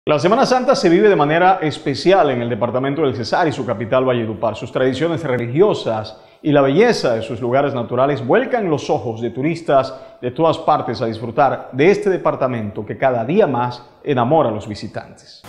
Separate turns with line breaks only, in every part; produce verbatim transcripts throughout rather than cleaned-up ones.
La Semana Santa se vive de manera especial en el departamento del Cesar y su capital Valledupar. Sus tradiciones religiosas y la belleza de sus lugares naturales vuelcan los ojos de turistas de todas partes a disfrutar de este departamento que cada día más enamora a los visitantes.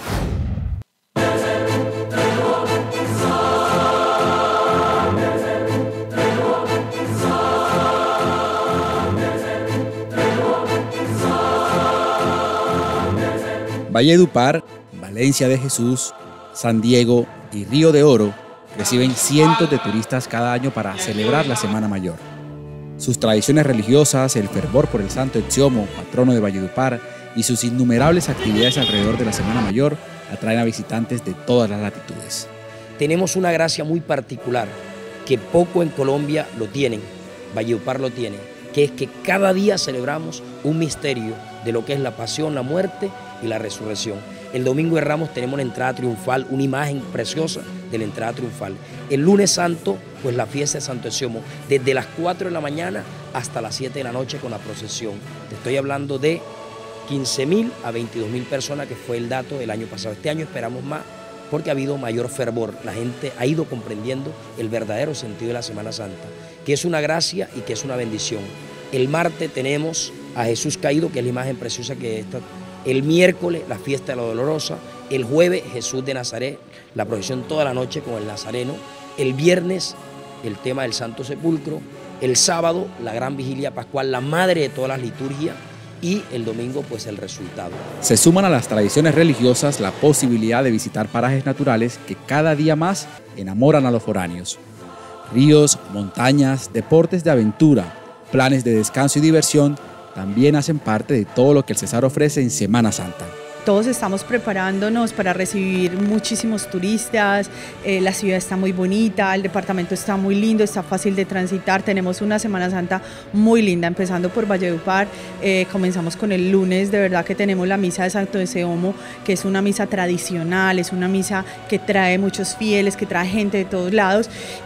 Valledupar, Valencia de Jesús, San Diego y Río de Oro reciben cientos de turistas cada año para celebrar la Semana Mayor. Sus tradiciones religiosas, el fervor por el Santo Exiomo, patrono de Valledupar, y sus innumerables actividades alrededor de la Semana Mayor atraen a visitantes de todas las latitudes.
Tenemos una gracia muy particular que poco en Colombia lo tienen, Valledupar lo tiene, que es que cada día celebramos un misterio de lo que es la pasión, la muerte y la resurrección. El domingo de Ramos tenemos la entrada triunfal, una imagen preciosa de la entrada triunfal. El lunes santo, pues la fiesta de Santo Exiomo, desde las cuatro de la mañana hasta las siete de la noche con la procesión. Te estoy hablando de quince mil a veintidós mil personas, que fue el dato del año pasado. Este año esperamos más porque ha habido mayor fervor. La gente ha ido comprendiendo el verdadero sentido de la Semana Santa, que es una gracia y que es una bendición. El martes tenemos a Jesús caído, que es la imagen preciosa que está. El miércoles la fiesta de la Dolorosa. El jueves Jesús de Nazaret, la procesión toda la noche con el Nazareno. El viernes el tema del Santo Sepulcro. El sábado la gran vigilia pascual, la madre de todas las liturgias. Y el domingo pues el resultado.
Se suman a las tradiciones religiosas la posibilidad de visitar parajes naturales que cada día más enamoran a los foráneos. Ríos, montañas, deportes de aventura, planes de descanso y diversión también hacen parte de todo lo que el Cesar ofrece en Semana Santa.
Todos estamos preparándonos para recibir muchísimos turistas, eh, la ciudad está muy bonita, el departamento está muy lindo, está fácil de transitar, tenemos una Semana Santa muy linda, empezando por Valledupar. Eh, comenzamos con el lunes, de verdad que tenemos la misa de Santo Exiomo, que es una misa tradicional, es una misa que trae muchos fieles, que trae gente de todos lados,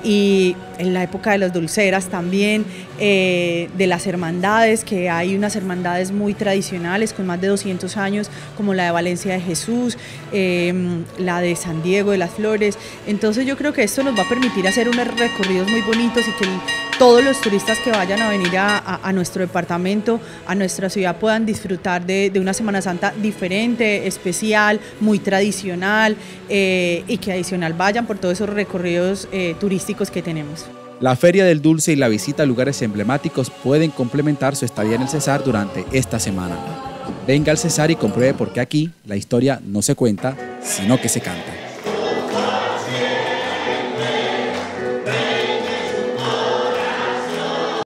y en la época de las dulceras también, eh, de las hermandades, que hay unas hermandades muy tradicionales con más de doscientos años, como la de Valencia de Jesús, eh, la de San Diego de las Flores. Entonces yo creo que esto nos va a permitir hacer unos recorridos muy bonitos y que el, todos los turistas que vayan a venir a, a, a nuestro departamento, a nuestra ciudad, puedan disfrutar de, de una Semana Santa diferente, especial, muy tradicional, eh, y que adicional vayan por todos esos recorridos eh, turísticos que tenemos.
La Feria del Dulce y la visita a lugares emblemáticos pueden complementar su estadía en el Cesar durante esta semana. Venga al Cesar y compruebe por qué aquí la historia no se cuenta, sino que se canta.